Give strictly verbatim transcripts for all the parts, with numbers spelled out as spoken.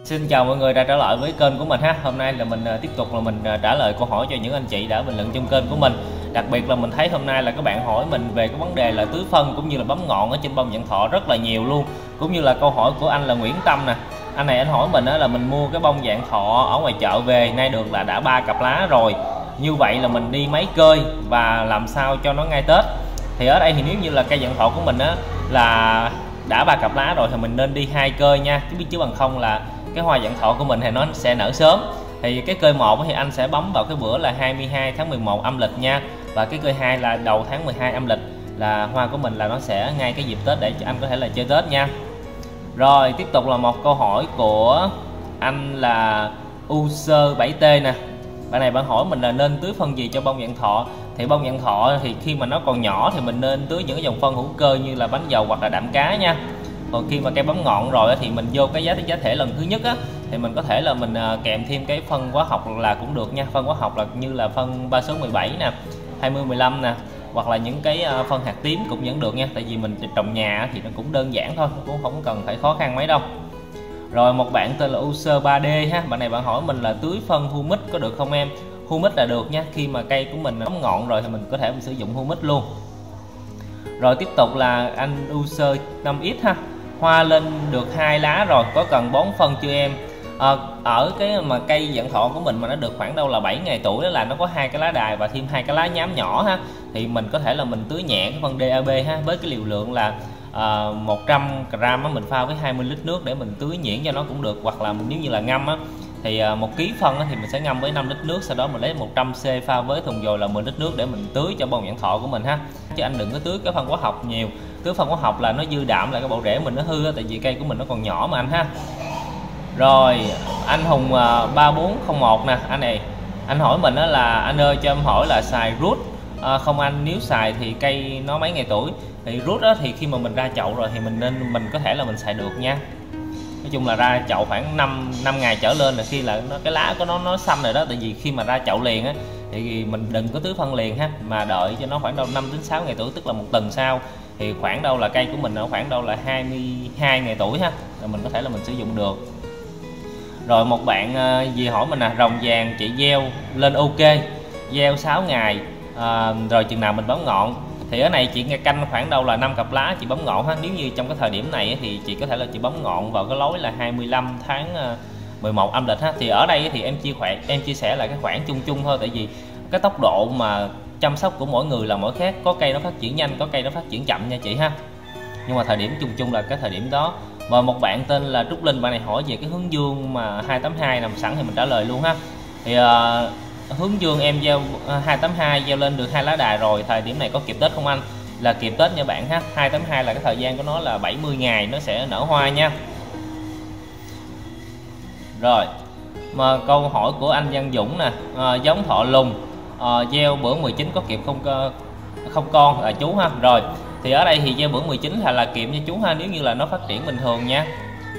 Xin chào mọi người đã trở lại với kênh của mình ha. Hôm nay là mình tiếp tục là mình trả lời câu hỏi cho những anh chị đã bình luận trong kênh của mình. Đặc biệt là mình thấy hôm nay là các bạn hỏi mình về cái vấn đề là tưới phân cũng như là bấm ngọn ở trên bông vạn thọ rất là nhiều luôn. Cũng như là câu hỏi của anh là Nguyễn Tâm nè. Anh này anh hỏi mình là mình mua cái bông vạn thọ ở ngoài chợ về, nay được là đã ba cặp lá rồi. Như vậy là mình đi máy cơi và làm sao cho nó ngay Tết. Thì ở đây thì nếu như là cây vạn thọ của mình á là đã ba cặp lá rồi thì mình nên đi hai cơi nha, chứ biết chứ bằng không là cái hoa vạn thọ của mình thì nó sẽ nở sớm. Thì cái cơi một thì anh sẽ bấm vào cái bữa là hai mươi hai tháng mười một âm lịch nha, và cái cơi hai là đầu tháng mười hai âm lịch, là hoa của mình là nó sẽ ngay cái dịp Tết để cho anh có thể là chơi Tết nha. Rồi tiếp tục là một câu hỏi của anh là User bảy T nè. Bạn này bạn hỏi mình là nên tưới phân gì cho bông vạn thọ. Thì bông vạn thọ thì khi mà nó còn nhỏ thì mình nên tưới những cái dòng phân hữu cơ như là bánh dầu hoặc là đạm cá nha. Còn khi mà cây bấm ngọn rồi thì mình vô cái giá giá thể lần thứ nhất á, thì mình có thể là mình kèm thêm cái phân hóa học là cũng được nha. Phân hóa học là như là phân ba số mười bảy nè, hai mươi mười lăm nè, hoặc là những cái phân hạt tím cũng vẫn được nha. Tại vì mình trồng nhà thì nó cũng đơn giản thôi, cũng không cần phải khó khăn mấy đâu. Rồi một bạn tên là User ba D ha, bạn này bạn hỏi mình là tưới phân humic có được không em? Humic là được nha, khi mà cây của mình bấm ngọn rồi thì mình có thể mình sử dụng humic luôn. Rồi tiếp tục là anh User năm X ha, hoa lên được hai lá rồi, có cần bón phân chưa em? À, ở cái mà cây vạn thọ của mình mà nó được khoảng đâu là bảy ngày tuổi, đó là nó có hai cái lá đài và thêm hai cái lá nhám nhỏ ha, thì mình có thể là mình tưới nhẹ cái phân đê a bê ha, với cái liều lượng là à, một trăm gram á, mình pha với hai mươi lít nước để mình tưới nhuyễn cho nó cũng được. Hoặc là nếu như là ngâm á thì à, một ký phân á, thì mình sẽ ngâm với năm lít nước, sau đó mình lấy một trăm xê pha với thùng dồi là mười lít nước để mình tưới cho bông vạn thọ của mình ha. Chứ anh đừng có tưới cái phân hóa học nhiều, tưới phân hóa học là nó dư đạm lại cái bộ rễ mình nó hư á, tại vì cây của mình nó còn nhỏ mà anh ha. Rồi anh Hùng à, ba bốn không một nè, anh này anh hỏi mình đó là anh ơi cho em hỏi là xài root à, không anh, nếu xài thì cây nó mấy ngày tuổi? Thì root đó thì khi mà mình ra chậu rồi thì mình nên mình có thể là mình xài được nha. Nói chung là ra chậu khoảng năm năm ngày trở lên là khi là nó cái lá của nó nó xanh rồi đó. Tại vì khi mà ra chậu liền á thì mình đừng có tưới phân liền ha, mà đợi cho nó khoảng đâu năm đến sáu ngày tuổi, tức là một tuần sau thì khoảng đâu là cây của mình ở khoảng đâu là hai mươi hai ngày tuổi ha, rồi mình có thể là mình sử dụng được. Rồi một bạn uh, gì hỏi mình là rồng vàng chị gieo lên ok, gieo sáu ngày uh, rồi chừng nào mình bấm ngọn? Thì ở này chị nghe canh khoảng đâu là năm cặp lá chị bấm ngọn ha. Nếu như trong cái thời điểm này thì chị có thể là chị bấm ngọn vào cái lối là hai mươi lăm tháng mười một âm lịch ha. Thì ở đây thì em chia khỏe em chia sẻ là cái khoảng chung chung thôi, tại vì cái tốc độ mà chăm sóc của mỗi người là mỗi khác, có cây nó phát triển nhanh, có cây nó phát triển chậm nha chị ha. Nhưng mà thời điểm chung chung là cái thời điểm đó. Và một bạn tên là Trúc Linh, bạn này hỏi về cái hướng dương mà hai tám hai nằm sẵn thì mình trả lời luôn ha. Thì uh, hướng dương em gieo uh, hai tám hai gieo lên được hai lá đài rồi, thời điểm này có kịp Tết không anh? Là kịp Tết nha bạn ha. Hai tám hai là cái thời gian của nó là bảy mươi ngày nó sẽ nở hoa nha. Rồi mà câu hỏi của anh Văn Dũng nè, uh, giống thọ lùng uh, gieo bữa mười chín có kịp không uh, không con là chú ha. Rồi thì ở đây thì gieo bữa mười chín là là kịp nha chú ha, nếu như là nó phát triển bình thường nha,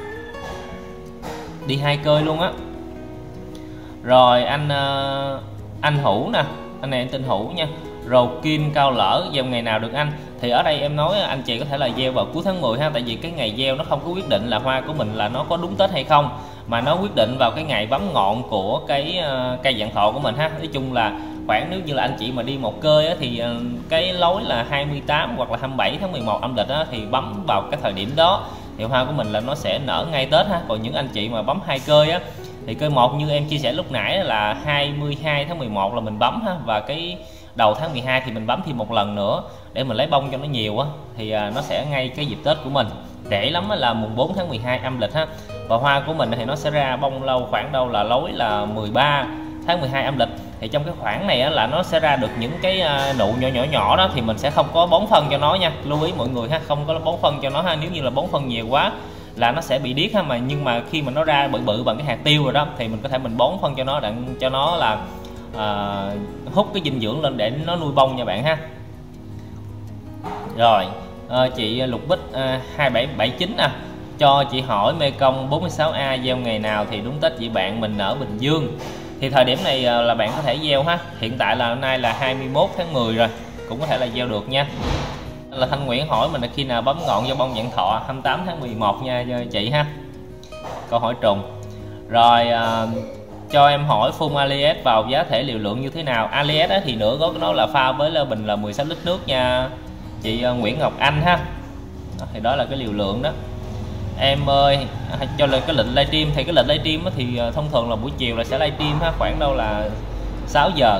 đi hai cơi luôn á. Rồi anh uh, anh Hữu nè, anh này anh tên Hữu nha, rầu kim cao lỡ gieo ngày nào được anh? Thì ở đây em nói anh chị có thể là gieo vào cuối tháng mười ha, tại vì cái ngày gieo nó không có quyết định là hoa của mình là nó có đúng Tết hay không, mà nó quyết định vào cái ngày bấm ngọn của cái uh, cây vạn thọ của mình ha. Nói chung là khoảng nếu như là anh chị mà đi một cơi á, thì uh, cái lối là hai mươi tám hoặc là hai mươi bảy tháng mười một âm lịch á, thì bấm vào cái thời điểm đó thì hoa của mình là nó sẽ nở ngay Tết ha. Còn những anh chị mà bấm hai cơi á thì cơi một như em chia sẻ lúc nãy là hai mươi hai tháng mười một là mình bấm ha, và cái đầu tháng mười hai thì mình bấm thêm một lần nữa để mình lấy bông cho nó nhiều á, thì uh, nó sẽ ngay cái dịp Tết của mình. Rẻ lắm là mùng bốn tháng mười hai âm lịch ha. Và hoa của mình thì nó sẽ ra bông lâu khoảng đâu là lối là mười ba tháng mười hai âm lịch. Thì trong cái khoảng này á, là nó sẽ ra được những cái uh, nụ nhỏ nhỏ nhỏ đó, thì mình sẽ không có bón phân cho nó nha. Lưu ý mọi người ha, không có bón phân cho nó ha. Nếu như là bón phân nhiều quá là nó sẽ bị điếc ha. Mà nhưng mà khi mà nó ra bự bự bằng cái hạt tiêu rồi đó thì mình có thể mình bón phân cho nó, đặng cho nó là uh, hút cái dinh dưỡng lên để nó nuôi bông nha bạn ha. Rồi uh, chị Lục Bích uh, hai bảy bảy chín nè, cho chị hỏi Mê Công bốn mươi sáu A gieo ngày nào thì đúng Tết chị bạn mình ở Bình Dương? Thì thời điểm này là bạn có thể gieo ha. Hiện tại là hôm nay là hai mươi mốt tháng mười rồi, cũng có thể là gieo được nha. Là Thanh Nguyễn hỏi mình là khi nào bấm ngọn do bông vạn thọ? Hai mươi tám tháng mười một nha chị ha. Câu hỏi trùng. Rồi à, cho em hỏi phun Alias vào giá thể liều lượng như thế nào? Alias thì nửa gót nó là pha với là bình là mười sáu lít nước nha chị Nguyễn Ngọc Anh ha. Đó, thì đó là cái liều lượng đó. Em ơi cho lên cái lệnh livestream thì cái lệnh livestream thì thông thường là buổi chiều là sẽ livestream ha, khoảng đâu là sáu giờ,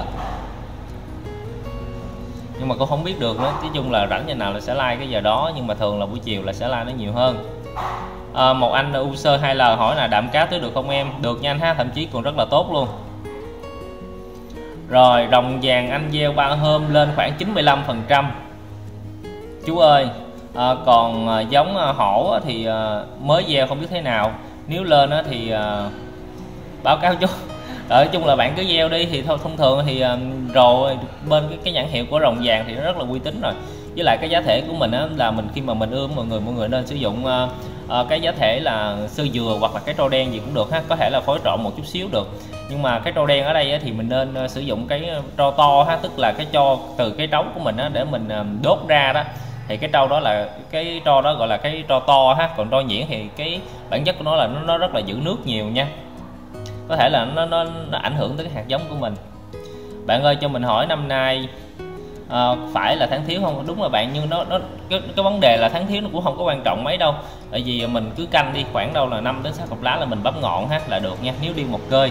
nhưng mà cô không biết được nữa. Nói chung là rảnh giờ nào là sẽ like cái giờ đó, nhưng mà thường là buổi chiều là sẽ like nó nhiều hơn. À, một anh user hai L hỏi là đạm cá tưới được không em? Được nha anh ha, thậm chí còn rất là tốt luôn. Rồi rồng vàng anh gieo ba hôm lên khoảng chín mươi lăm phần trăm chú ơi. À, còn à, giống à, hổ thì à, mới gieo không biết thế nào, nếu lên á, thì à, báo cáo chú. Nói chung là bạn cứ gieo đi, thì thôi thông thường thì à, rồi bên cái, cái nhãn hiệu của rồng vàng thì nó rất là uy tín rồi, với lại cái giá thể của mình á, là mình khi mà mình ươm mọi người mọi người nên sử dụng à, à, cái giá thể là sơ dừa hoặc là cái trâu đen gì cũng được ha, có thể là phối trộn một chút xíu được, nhưng mà cái trâu đen ở đây á, thì mình nên à, sử dụng cái tro to ha, tức là cái cho từ cái trấu của mình á, để mình à, đốt ra đó, thì cái trâu đó là cái tro đó gọi là cái tro to ha, còn tro nhuyễn thì cái bản chất của nó là nó, nó rất là giữ nước nhiều nha, có thể là nó, nó, nó ảnh hưởng tới cái hạt giống của mình. Bạn ơi cho mình hỏi năm nay à, phải là tháng thiếu không? Đúng là bạn, nhưng nó, nó cái, cái vấn đề là tháng thiếu nó cũng không có quan trọng mấy đâu, tại vì mình cứ canh đi khoảng đâu là năm đến sáu cọng lá là mình bấm ngọn ha là được nha, nếu đi một cơi.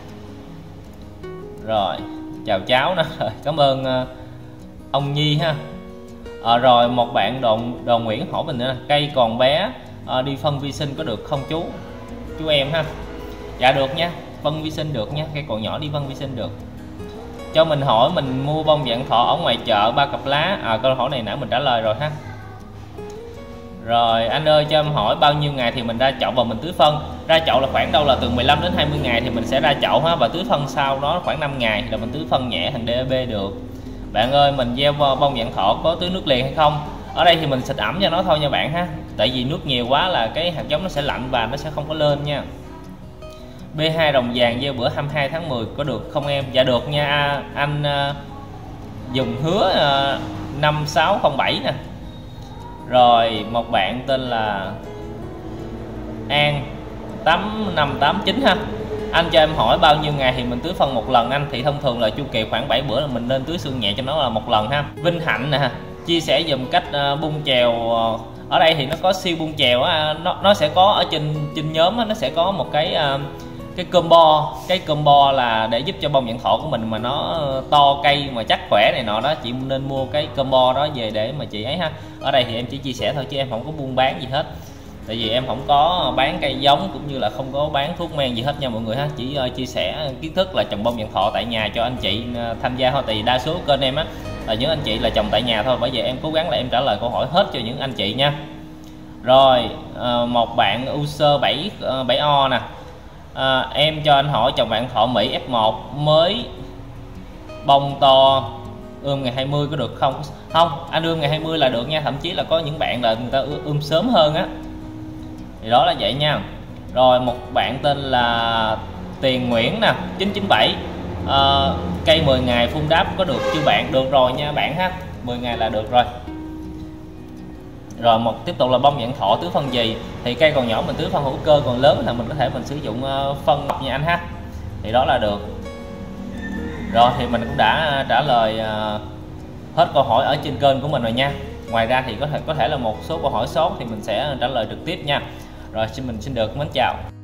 Rồi chào cháu nữa, cảm ơn uh, ông Nhi ha. À, rồi một bạn Đồn Đồn Nguyễn hỏi mình nữa, cây còn bé à, đi phân vi sinh có được không chú chú em ha? Dạ được nha, phân vi sinh được nha, cây còn nhỏ đi phân vi sinh được. Cho mình hỏi mình mua bông vạn thọ ở ngoài chợ ba cặp lá. À, câu hỏi này nãy mình trả lời rồi ha. Rồi anh ơi cho em hỏi bao nhiêu ngày thì mình ra chậu và mình tưới phân? Ra chậu là khoảng đâu là từ mười lăm đến hai mươi ngày thì mình sẽ ra chậu ha, và tưới phân sau đó khoảng năm ngày là mình tưới phân nhẹ thành đê e pê được. Bạn ơi mình gieo bông vạn thọ có tưới nước liền hay không? Ở đây thì mình xịt ẩm cho nó thôi nha bạn ha, tại vì nước nhiều quá là cái hạt giống nó sẽ lạnh và nó sẽ không có lên nha. bê hai rồng vàng gieo bữa hai mươi hai tháng mười có được không em? Dạ được nha anh uh, dùng hứa uh, năm sáu không bảy nè. Rồi một bạn tên là An tám năm tám chín ha. Anh cho em hỏi bao nhiêu ngày thì mình tưới phân một lần anh? Thì thông thường là chu kỳ khoảng bảy bữa là mình nên tưới xương nhẹ cho nó là một lần ha. Vinh Hạnh nè, chia sẻ dùm cách uh, bung chèo. Uh, ở đây thì nó có siêu bung chèo á, nó nó sẽ có ở trên trên nhóm á, nó sẽ có một cái uh, cái combo, cái combo là để giúp cho bông vạn thọ của mình mà nó to cây mà chắc khỏe này nọ đó, chị nên mua cái combo đó về để mà chị ấy ha. Ở đây thì em chỉ chia sẻ thôi chứ em không có buôn bán gì hết, tại vì em không có bán cây giống cũng như là không có bán thuốc men gì hết nha mọi người ha, chỉ uh, chia sẻ kiến thức là trồng bông vạn thọ tại nhà cho anh chị uh, tham gia thôi, tại vì đa số kênh em á là những anh chị là trồng tại nhà thôi, bởi vậy em cố gắng là em trả lời câu hỏi hết cho những anh chị nha. Rồi uh, một bạn user bảy uh, bảy O nè. À, em cho anh hỏi trồng vạn thọ Mỹ ép một mới bông to ươm ngày hai mươi có được không? Không, anh ươm ngày hai mươi là được nha, thậm chí là có những bạn là người ta ươm sớm hơn á, thì đó là vậy nha. Rồi một bạn tên là Tiền Nguyễn nè chín chín bảy, à, cây mười ngày phun đáp có được chưa bạn? Được rồi nha bạn ha, mười ngày là được rồi. Rồi một tiếp tục là bông vạn thọ tưới phân gì? Thì cây còn nhỏ mình tưới phân hữu cơ, còn lớn là mình có thể mình sử dụng phân nha anh ha, thì đó là được. Rồi thì mình cũng đã trả lời hết câu hỏi ở trên kênh của mình rồi nha. Ngoài ra thì có thể có thể là một số câu hỏi sót thì mình sẽ trả lời trực tiếp nha. Rồi xin mình xin được mến chào.